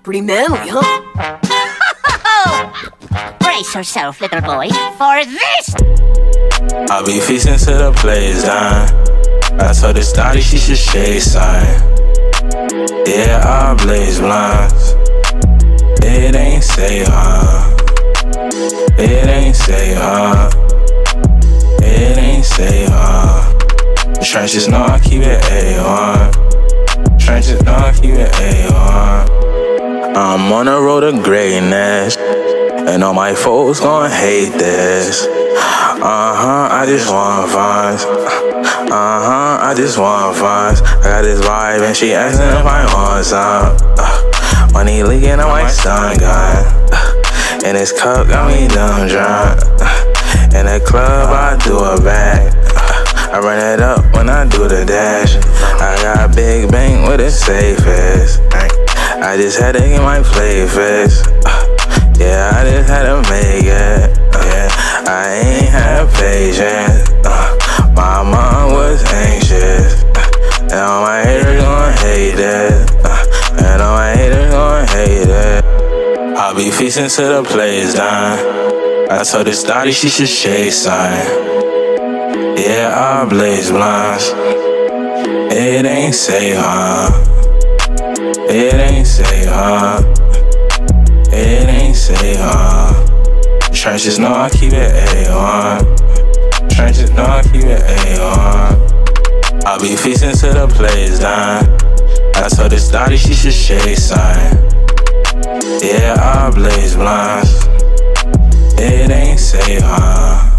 Pretty manly, huh? Brace yourself, little boy, for this! I'll be feasting to the plays done. I told this thotty she should shade sign. Yeah, I blaze blinds. It ain't say, It ain't say, It ain't say, The trenches know I keep it A1. Trenches know I keep it A1. I'm on the road to greatness, and all my folks gon' hate this. I just want vibes. I just want vibes. I got this vibe and she asking if I want some. Money leaking on my stun gun. And this cup got me dumb drunk. In the club I do a bag. I run it up when I do the dash. I got big bank with the safest. I just had to get my play fixed. Yeah, I just had to make it. Yeah, I ain't had patience. My mom was anxious. And all my haters gon' hate it. And all my haters gon' hate it. I'll be feasting to the plays done. I told this thotty she should shade sign. Yeah, I blaze blinds. It ain't say, It ain't say, It ain't say, Trenches know I keep it A1. Trenches know I keep it A1. I'll be feasting to the plays done. I told this thotty she should shade sign. Yeah, I blaze blinds. It ain't say,